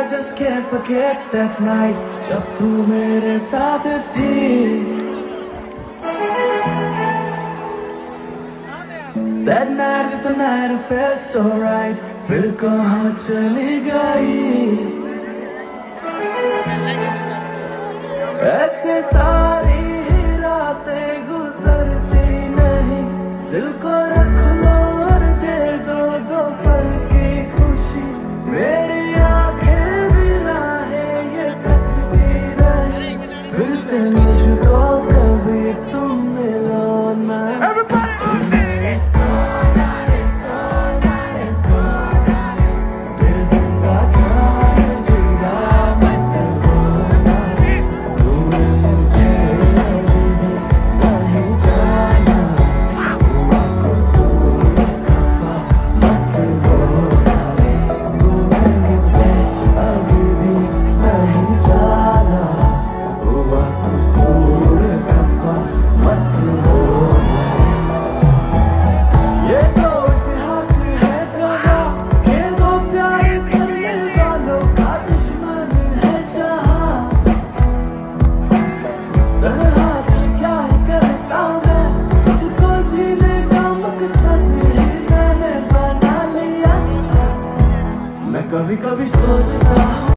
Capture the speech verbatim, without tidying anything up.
I just can't forget that night जब तू मेरे साथ थी. That night is the night I felt so right. फिर कहाँ चली गई. ऐसे सारी ही रातें गुजरती नहीं. दिल को रख लो और दे दो दो पल की खुशी. मेरी आंखें भी राहें ये तकती रही. फिर से मुझको कभी तुम मिलो ना. कभी कभी सोचता हूँ